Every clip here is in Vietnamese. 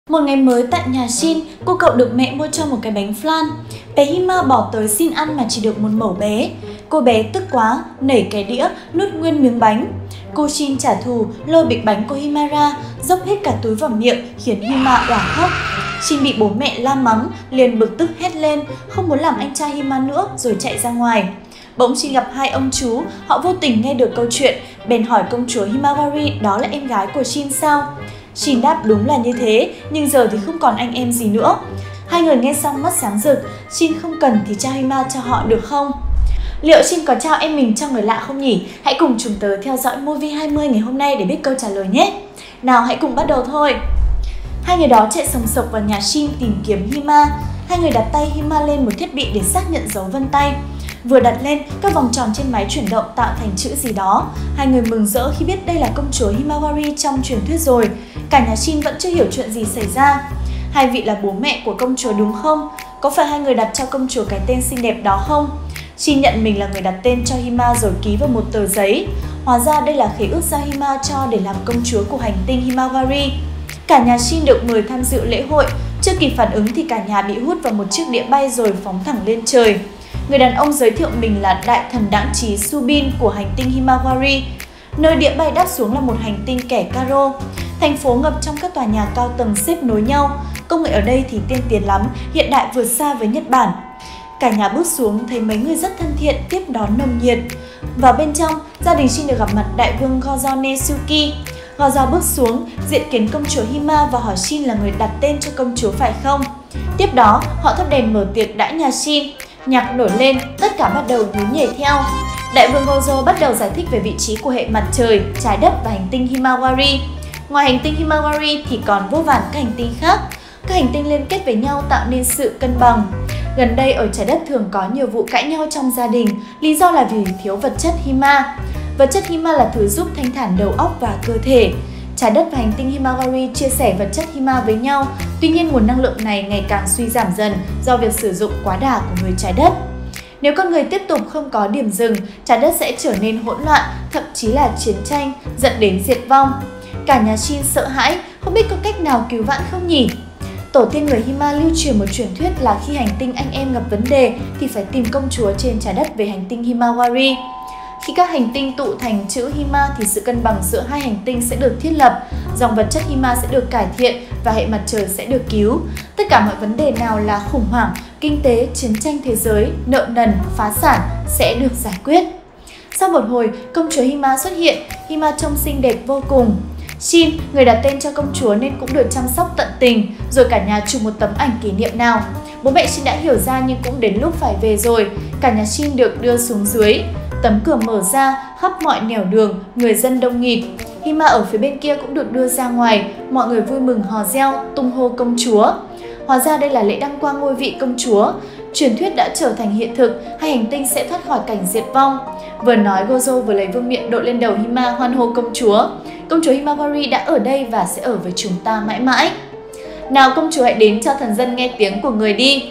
Một ngày mới tại nhà Shin, cô cậu được mẹ mua cho một cái bánh flan. Bé Hima bỏ tới xin ăn mà chỉ được một mẩu bé. Cô bé tức quá, nảy cái đĩa, nuốt nguyên miếng bánh. Cô Shin trả thù, lôi bịch bánh của Hima ra, dốc hết cả túi vào miệng khiến Hima òa khóc. Shin bị bố mẹ la mắng, liền bực tức hét lên, không muốn làm anh trai Hima nữa rồi chạy ra ngoài. Bỗng Shin gặp hai ông chú, họ vô tình nghe được câu chuyện, bèn hỏi công chúa Himawari đó là em gái của Shin sao? Shin đáp đúng là như thế, nhưng giờ thì không còn anh em gì nữa. Hai người nghe xong mắt sáng rực, Shin không cần thì trao Hima cho họ được không? Liệu Shin có trao em mình cho người lạ không nhỉ? Hãy cùng chúng tớ theo dõi Movie 20 ngày hôm nay để biết câu trả lời nhé! Nào hãy cùng bắt đầu thôi! Hai người đó chạy sòng sộc vào nhà Shin tìm kiếm Hima. Hai người đặt tay Hima lên một thiết bị để xác nhận dấu vân tay. Vừa đặt lên, các vòng tròn trên máy chuyển động tạo thành chữ gì đó. Hai người mừng rỡ khi biết đây là công chúa Himawari trong truyền thuyết rồi. Cả nhà Shin vẫn chưa hiểu chuyện gì xảy ra. Hai vị là bố mẹ của công chúa đúng không? Có phải hai người đặt cho công chúa cái tên xinh đẹp đó không? Shin nhận mình là người đặt tên cho Hima rồi ký vào một tờ giấy. Hóa ra đây là khế ước do Hima cho để làm công chúa của hành tinh Himawari. Cả nhà Shin được mời tham dự lễ hội. Chưa kịp phản ứng thì cả nhà bị hút vào một chiếc đĩa bay rồi phóng thẳng lên trời. Người đàn ông giới thiệu mình là đại thần đãng trí Subin của hành tinh Himawari. Nơi đĩa bay đáp xuống là một hành tinh kẻ Karo. Thành phố ngập trong các tòa nhà cao tầng xếp nối nhau. Công nghệ ở đây thì tiên tiến lắm, hiện đại vượt xa với Nhật Bản. Cả nhà bước xuống thấy mấy người rất thân thiện tiếp đón nồng nhiệt. Vào bên trong, gia đình Shin được gặp mặt đại vương Gozo Nezuki. Gozo bước xuống, diện kiến công chúa Hima và hỏi Shin là người đặt tên cho công chúa phải không. Tiếp đó, họ thắp đèn mở tiệc đãi nhà Shin. Nhạc nổi lên, tất cả bắt đầu nhún nhảy theo. Đại vương Gozo bắt đầu giải thích về vị trí của hệ mặt trời, trái đất và hành tinh Himawari. Ngoài hành tinh Himawari thì còn vô vàn các hành tinh khác. Các hành tinh liên kết với nhau tạo nên sự cân bằng. Gần đây ở trái đất thường có nhiều vụ cãi nhau trong gia đình, lý do là vì thiếu vật chất Hima. Vật chất Hima là thứ giúp thanh thản đầu óc và cơ thể. Trái đất và hành tinh Himawari chia sẻ vật chất Hima với nhau, tuy nhiên nguồn năng lượng này ngày càng suy giảm dần do việc sử dụng quá đà của người trái đất. Nếu con người tiếp tục không có điểm dừng, trái đất sẽ trở nên hỗn loạn, thậm chí là chiến tranh, dẫn đến diệt vong. Cả nhà Shin sợ hãi, không biết có cách nào cứu vãn không nhỉ? Tổ tiên người Hima lưu truyền một truyền thuyết là khi hành tinh anh em gặp vấn đề thì phải tìm công chúa trên trái đất về hành tinh Himawari. Khi các hành tinh tụ thành chữ Hima thì sự cân bằng giữa hai hành tinh sẽ được thiết lập, dòng vật chất Hima sẽ được cải thiện và hệ mặt trời sẽ được cứu. Tất cả mọi vấn đề nào là khủng hoảng, kinh tế, chiến tranh thế giới, nợ nần, phá sản sẽ được giải quyết. Sau một hồi, công chúa Hima xuất hiện, Hima trông xinh đẹp vô cùng. Shin, người đặt tên cho công chúa nên cũng được chăm sóc tận tình, rồi cả nhà chụp một tấm ảnh kỷ niệm nào. Bố mẹ Shin đã hiểu ra nhưng cũng đến lúc phải về rồi, cả nhà Shin được đưa xuống dưới. Tấm cửa mở ra, khắp mọi nẻo đường, người dân đông nghịt. Hima ở phía bên kia cũng được đưa ra ngoài, mọi người vui mừng hò reo, tung hô công chúa. Hóa ra đây là lễ đăng quang ngôi vị công chúa. Truyền thuyết đã trở thành hiện thực, hai hành tinh sẽ thoát khỏi cảnh diệt vong. Vừa nói, Gozo vừa lấy vương miện đội lên đầu Hima hoan hô công chúa. Công chúa Himawari đã ở đây và sẽ ở với chúng ta mãi mãi. Nào công chúa hãy đến cho thần dân nghe tiếng của người đi.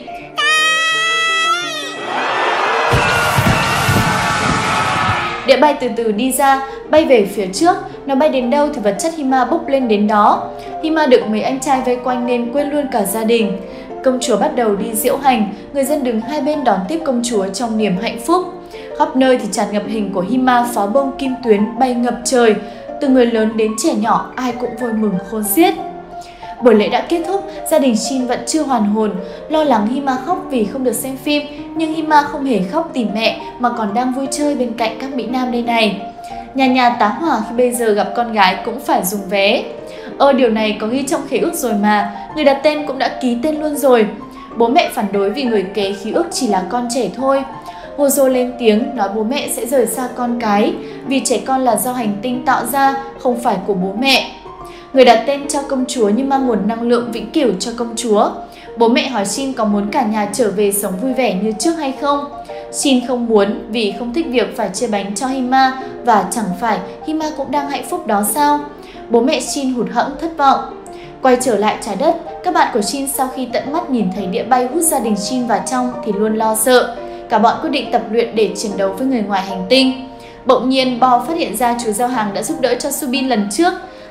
Đĩa bay từ từ đi ra, bay về phía trước, nó bay đến đâu thì vật chất Hima bốc lên đến đó. Hima được mấy anh trai vây quanh nên quên luôn cả gia đình. Công chúa bắt đầu đi diễu hành, người dân đứng hai bên đón tiếp công chúa trong niềm hạnh phúc. Khắp nơi thì tràn ngập hình của Hima pháo bông kim tuyến bay ngập trời. Từ người lớn đến trẻ nhỏ ai cũng vui mừng khôn xiết. Buổi lễ đã kết thúc, gia đình Shin vẫn chưa hoàn hồn, lo lắng Hima khóc vì không được xem phim, nhưng Hima không hề khóc tìm mẹ mà còn đang vui chơi bên cạnh các mỹ nam đây này. Nhà nhà tá hỏa khi bây giờ gặp con gái cũng phải dùng vé. Điều này có ghi trong khế ước rồi mà, người đặt tên cũng đã ký tên luôn rồi. Bố mẹ phản đối vì người kế khí ước chỉ là con trẻ thôi. Gozo lên tiếng nói bố mẹ sẽ rời xa con cái, vì trẻ con là do hành tinh tạo ra, không phải của bố mẹ. Người đặt tên cho công chúa như mang nguồn năng lượng vĩnh cửu cho công chúa. Bố mẹ hỏi Shin có muốn cả nhà trở về sống vui vẻ như trước hay không. Shin không muốn vì không thích việc phải chia bánh cho Hima, và chẳng phải Hima cũng đang hạnh phúc đó sao? Bố mẹ Shin hụt hẫng thất vọng. Quay trở lại trái đất, các bạn của Shin sau khi tận mắt nhìn thấy đĩa bay hút gia đình Shin vào trong thì luôn lo sợ. Cả bọn quyết định tập luyện để chiến đấu với người ngoài hành tinh. Bỗng nhiên Bo phát hiện ra chú giao hàng đã giúp đỡ cho Subin lần trước.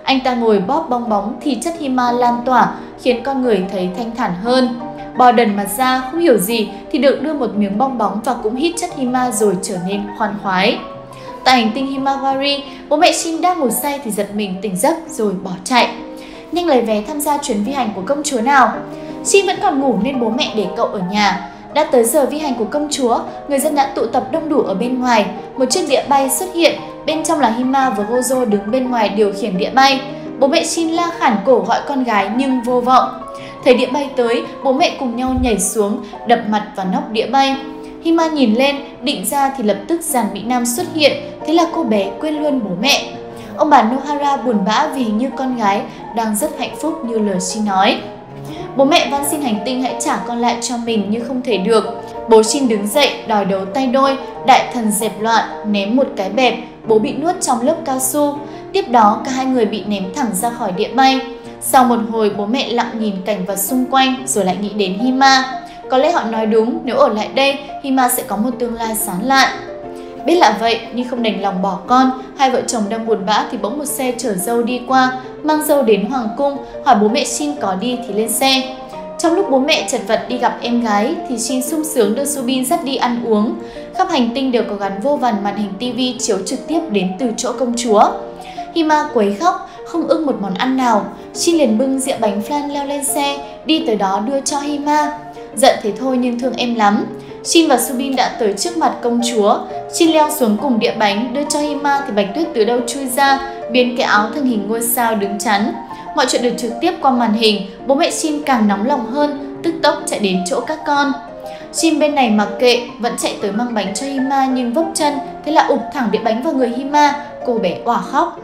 Anh ta ngồi bóp bong bóng thì chất Hima lan tỏa, khiến con người thấy thanh thản hơn. Bò đần mặt ra không hiểu gì thì được đưa một miếng bong bóng và cũng hít chất Hima rồi trở nên khoan khoái. Tại hành tinh Himawari, bố mẹ Shin đang ngủ say thì giật mình tỉnh giấc rồi bỏ chạy. Nhanh lấy vé tham gia chuyến vi hành của công chúa nào. Shin vẫn còn ngủ nên bố mẹ để cậu ở nhà. Đã tới giờ vi hành của công chúa, người dân đã tụ tập đông đủ ở bên ngoài. Một chiếc đĩa bay xuất hiện, bên trong là Hima và Gojo đứng bên ngoài điều khiển đĩa bay. Bố mẹ Shin la khản cổ gọi con gái nhưng vô vọng. Thấy đĩa bay tới, bố mẹ cùng nhau nhảy xuống, đập mặt vào nóc đĩa bay. Hima nhìn lên, định ra thì lập tức dàn Mỹ Nam xuất hiện, thế là cô bé quên luôn bố mẹ. Ông bà Nohara buồn bã vì hình như con gái đang rất hạnh phúc như lời Shin nói. Bố mẹ van xin hành tinh hãy trả con lại cho mình nhưng không thể được. Bố Shin đứng dậy đòi đấu tay đôi, đại thần dẹp loạn, ném một cái bẹp, bố bị nuốt trong lớp cao su. Tiếp đó cả hai người bị ném thẳng ra khỏi đĩa bay. Sau một hồi bố mẹ lặng nhìn cảnh vật xung quanh rồi lại nghĩ đến Hima. Có lẽ họ nói đúng, nếu ở lại đây, Hima sẽ có một tương lai sáng lạn. Biết là vậy nhưng không đành lòng bỏ con, hai vợ chồng đang buồn bã thì bỗng một xe chở dâu đi qua, mang dâu đến hoàng cung, hỏi bố mẹ Shin có đi thì lên xe. Trong lúc bố mẹ chật vật đi gặp em gái thì Shin sung sướng đưa Subin dắt đi ăn uống. Khắp hành tinh đều có gắn vô vàn màn hình tivi chiếu trực tiếp đến từ chỗ công chúa. Hima quấy khóc, không ưng một món ăn nào. Shin liền bưng dĩa bánh flan leo lên xe, đi tới đó đưa cho Hima. Giận thế thôi nhưng thương em lắm. Shin và Subin đã tới trước mặt công chúa. Shin leo xuống cùng đĩa bánh, đưa cho Hima thì Bạch Tuyết từ đâu chui ra, biến cái áo thành hình ngôi sao đứng chắn. Mọi chuyện được trực tiếp qua màn hình, bố mẹ Shin càng nóng lòng hơn, tức tốc chạy đến chỗ các con. Shin bên này mặc kệ, vẫn chạy tới mang bánh cho Hima nhưng vấp chân, thế là ụp thẳng đĩa bánh vào người Hima, cô bé òa khóc.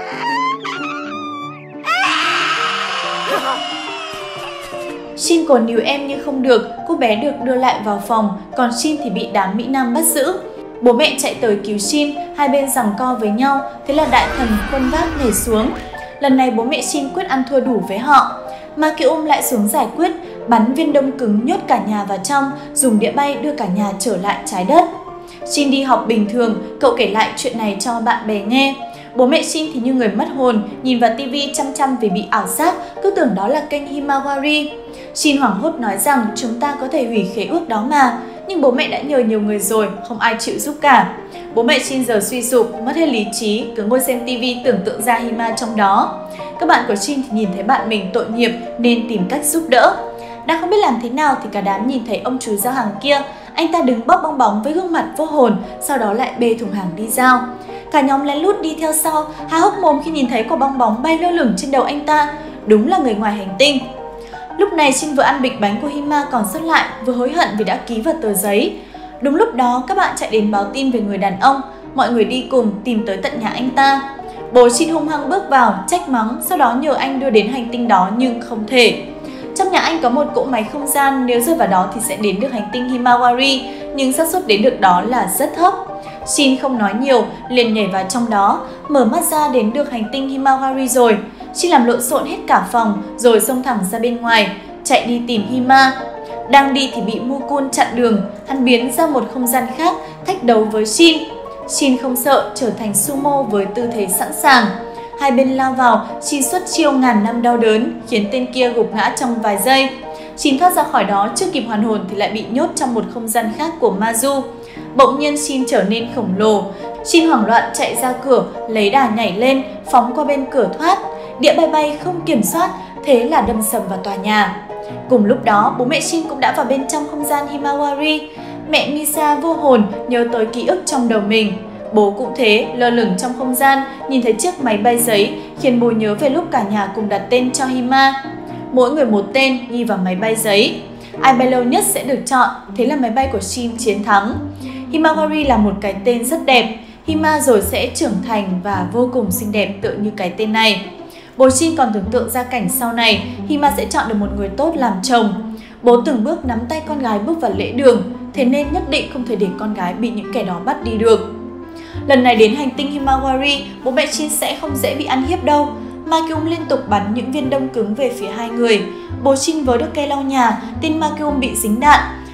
Shin cố níu em nhưng không được, cô bé được đưa lại vào phòng, còn Shin thì bị đám Mỹ Nam bắt giữ. Bố mẹ chạy tới cứu Shin, hai bên giằng co với nhau, thế là đại thần khuân vác nhảy xuống. Lần này bố mẹ Shin quyết ăn thua đủ với họ. Ma Ki-um lại xuống giải quyết, bắn viên đông cứng nhốt cả nhà vào trong, dùng đĩa bay đưa cả nhà trở lại trái đất. Shin đi học bình thường, cậu kể lại chuyện này cho bạn bè nghe. Bố mẹ Shin thì như người mất hồn, nhìn vào tivi chăm chăm vì bị ảo giác, cứ tưởng đó là kênh Himawari. Shin hoảng hốt nói rằng chúng ta có thể hủy khế ước đó mà, nhưng bố mẹ đã nhờ nhiều người rồi, không ai chịu giúp cả. Bố mẹ Shin giờ suy sụp, mất hết lý trí, cứ ngồi xem tivi tưởng tượng ra Hima trong đó. Các bạn của Shin thì nhìn thấy bạn mình tội nghiệp nên tìm cách giúp đỡ. Đang không biết làm thế nào thì cả đám nhìn thấy ông chú giao hàng kia. Anh ta đứng bóp bong bóng với gương mặt vô hồn, sau đó lại bê thùng hàng đi giao. Cả nhóm lén lút đi theo sau, há hốc mồm khi nhìn thấy quả bong bóng bay lơ lửng trên đầu anh ta. Đúng là người ngoài hành tinh. Lúc này Shin vừa ăn bịch bánh của Hima còn sót lại, vừa hối hận vì đã ký vào tờ giấy. Đúng lúc đó các bạn chạy đến báo tin về người đàn ông, mọi người đi cùng tìm tới tận nhà anh ta. Bố Shin hung hăng bước vào, trách mắng, sau đó nhờ anh đưa đến hành tinh đó nhưng không thể. Trong nhà anh có một cỗ máy không gian, nếu rơi vào đó thì sẽ đến được hành tinh Himawari, nhưng xác suất đến được đó là rất thấp. Shin không nói nhiều, liền nhảy vào trong đó, mở mắt ra đến được hành tinh Himawari rồi. Shin làm lộn xộn hết cả phòng, rồi xông thẳng ra bên ngoài, chạy đi tìm Hima. Đang đi thì bị Mukun chặn đường, hắn biến ra một không gian khác, thách đấu với Shin. Shin không sợ, trở thành sumo với tư thế sẵn sàng. Hai bên lao vào, Shin xuất chiêu ngàn năm đau đớn, khiến tên kia gục ngã trong vài giây. Shin thoát ra khỏi đó, chưa kịp hoàn hồn thì lại bị nhốt trong một không gian khác của Maju. Bỗng nhiên Shin trở nên khổng lồ. Shin hoảng loạn chạy ra cửa, lấy đà nhảy lên, phóng qua bên cửa thoát. Đĩa bay bay không kiểm soát, thế là đâm sầm vào tòa nhà. Cùng lúc đó, bố mẹ Shin cũng đã vào bên trong không gian Himawari. Mẹ Misa vô hồn nhớ tới ký ức trong đầu mình. Bố cũng thế, lơ lửng trong không gian, nhìn thấy chiếc máy bay giấy, khiến bố nhớ về lúc cả nhà cùng đặt tên cho Hima. Mỗi người một tên ghi vào máy bay giấy. Ai bay lâu nhất sẽ được chọn, thế là máy bay của Shin chiến thắng. Himawari là một cái tên rất đẹp, Hima rồi sẽ trưởng thành và vô cùng xinh đẹp tựa như cái tên này. Bố Shin còn tưởng tượng ra cảnh sau này, Hima sẽ chọn được một người tốt làm chồng. Bố từng bước nắm tay con gái bước vào lễ đường, thế nên nhất định không thể để con gái bị những kẻ đó bắt đi được. Lần này đến hành tinh Himawari, bố mẹ Shin sẽ không dễ bị ăn hiếp đâu. Ma Ki-um liên tục bắn những viên đông cứng về phía hai người. Bố Shin vớ được cây lau nhà, tên Ma Ki-um bị dính đạn.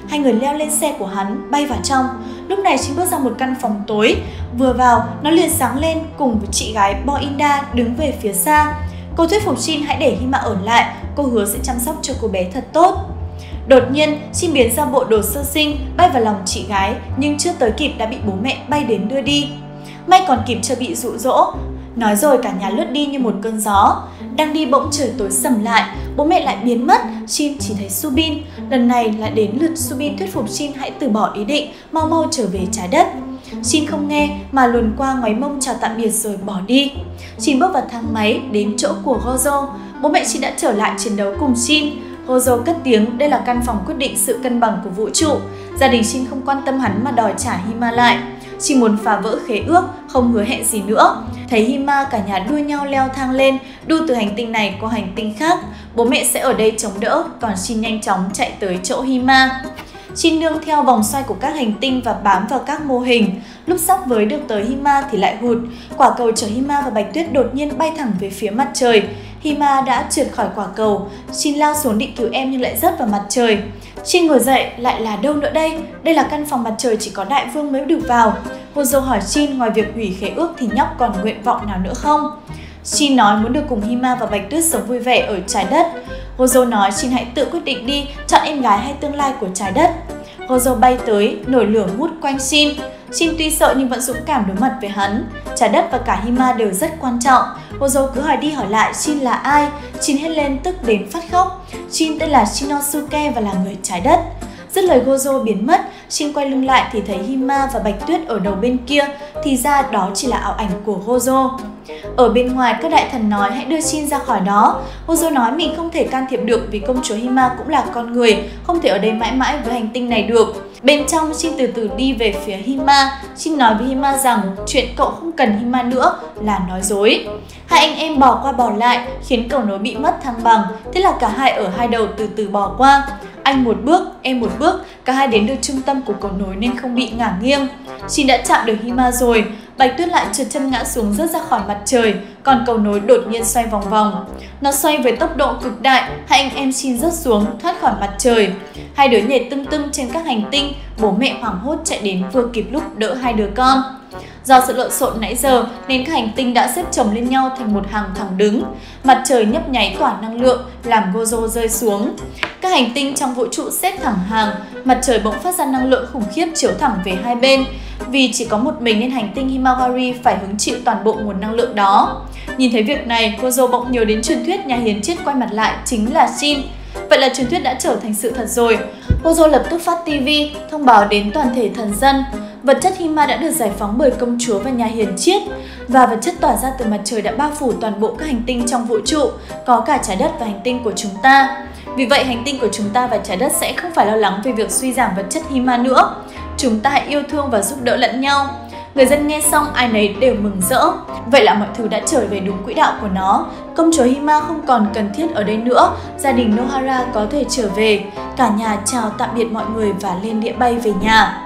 Hai người leo lên xe của hắn, bay vào trong. Lúc này Shin bước ra một căn phòng tối. Vừa vào, nó liền sáng lên cùng với chị gái Boinda đứng về phía xa. Cô thuyết phục Shin hãy để Hima ở lại, cô hứa sẽ chăm sóc cho cô bé thật tốt. Đột nhiên, Shin biến ra bộ đồ sơ sinh, bay vào lòng chị gái, nhưng chưa tới kịp đã bị bố mẹ bay đến đưa đi. May còn kịp chưa bị dụ dỗ. Nói rồi cả nhà lướt đi như một cơn gió. Đang đi bỗng trời tối sầm lại, bố mẹ lại biến mất, Shin chỉ thấy Subin. Lần này lại đến lượt Subin thuyết phục Shin hãy từ bỏ ý định, mau mau trở về trái đất. Shin không nghe mà luồn qua ngoáy mông chào tạm biệt rồi bỏ đi. Shin bước vào thang máy đến chỗ của Gojo. Bố mẹ Shin đã trở lại chiến đấu cùng Shin. Gojo cất tiếng, đây là căn phòng quyết định sự cân bằng của vũ trụ. Gia đình Shin không quan tâm hắn mà đòi trả Hima lại. Shin muốn phá vỡ khế ước, không hứa hẹn gì nữa. Thấy Hima, cả nhà đua nhau leo thang lên, đu từ hành tinh này qua hành tinh khác. Bố mẹ sẽ ở đây chống đỡ, còn Shin nhanh chóng chạy tới chỗ Hima. Shin nương theo vòng xoay của các hành tinh và bám vào các mô hình. Lúc sắp với được tới Hima thì lại hụt. Quả cầu chở Hima và Bạch Tuyết đột nhiên bay thẳng về phía mặt trời. Hima đã trượt khỏi quả cầu. Shin lao xuống định cứu em nhưng lại rớt vào mặt trời. Shin ngồi dậy, lại là đâu nữa đây? Đây là căn phòng mặt trời chỉ có đại vương mới được vào. Gojo hỏi Shin ngoài việc hủy khế ước thì nhóc còn nguyện vọng nào nữa không? Shin nói muốn được cùng Hima và Bạch Tuyết sống vui vẻ ở trái đất. Gojo nói Shin hãy tự quyết định đi, chọn em gái hay tương lai của trái đất. Gojo bay tới, nổi lửa ngút quanh Shin. Shin tuy sợ nhưng vẫn dũng cảm đối mặt với hắn. Trái đất và cả Hima đều rất quan trọng. Gojo cứ hỏi đi hỏi lại Shin là ai. Shin hét lên tức đến phát khóc. Shin tên là Shinosuke và là người trái đất. Dứt lời Gojo biến mất, Shin quay lưng lại thì thấy Hima và Bạch Tuyết ở đầu bên kia, thì ra đó chỉ là ảo ảnh của Gojo. Ở bên ngoài, các đại thần nói hãy đưa Shin ra khỏi đó. Gojo nói mình không thể can thiệp được vì công chúa Hima cũng là con người, không thể ở đây mãi mãi với hành tinh này được. Bên trong, Shin từ từ đi về phía Hima. Shin nói với Hima rằng chuyện cậu không cần Hima nữa là nói dối. Hai anh em bò qua bò lại khiến cầu nối bị mất thăng bằng, thế là cả hai ở hai đầu từ từ bò qua. Anh một bước, em một bước, cả hai đến được trung tâm của cầu nối nên không bị ngả nghiêng. Shin đã chạm được Hima rồi, Bạch Tuyết lại trượt chân ngã xuống rớt ra khỏi mặt trời, còn cầu nối đột nhiên xoay vòng vòng. Nó xoay với tốc độ cực đại, hai anh em Shin rớt xuống thoát khỏi mặt trời. Hai đứa nhảy tưng tưng trên các hành tinh, bố mẹ hoảng hốt chạy đến vừa kịp lúc đỡ hai đứa con. Do sự lộn xộn nãy giờ nên các hành tinh đã xếp chồng lên nhau thành một hàng thẳng đứng. Mặt trời nhấp nháy tỏa năng lượng làm Gojo rơi xuống. Các hành tinh trong vũ trụ xếp thẳng hàng, mặt trời bỗng phát ra năng lượng khủng khiếp chiếu thẳng về hai bên. Vì chỉ có một mình nên hành tinh Himawari phải hứng chịu toàn bộ nguồn năng lượng đó. Nhìn thấy việc này, Gojo bỗng nhớ đến truyền thuyết nhà hiến chết quay mặt lại chính là Shin. Vậy là truyền thuyết đã trở thành sự thật rồi. Gojo lập tức phát TV thông báo đến toàn thể thần dân. Vật chất Hima đã được giải phóng bởi công chúa và nhà hiền triết, và vật chất tỏa ra từ mặt trời đã bao phủ toàn bộ các hành tinh trong vũ trụ, có cả trái đất và hành tinh của chúng ta. Vì vậy, hành tinh của chúng ta và trái đất sẽ không phải lo lắng về việc suy giảm vật chất Hima nữa. Chúng ta hãy yêu thương và giúp đỡ lẫn nhau. Người dân nghe xong ai nấy đều mừng rỡ. Vậy là mọi thứ đã trở về đúng quỹ đạo của nó. Công chúa Hima không còn cần thiết ở đây nữa. Gia đình Nohara có thể trở về. Cả nhà chào tạm biệt mọi người và lên đĩa bay về nhà.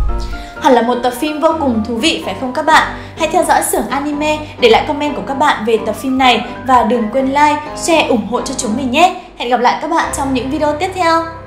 Hẳn là một tập phim vô cùng thú vị phải không các bạn? Hãy theo dõi Xưởng Anime để lại comment của các bạn về tập phim này và đừng quên like, share ủng hộ cho chúng mình nhé. Hẹn gặp lại các bạn trong những video tiếp theo.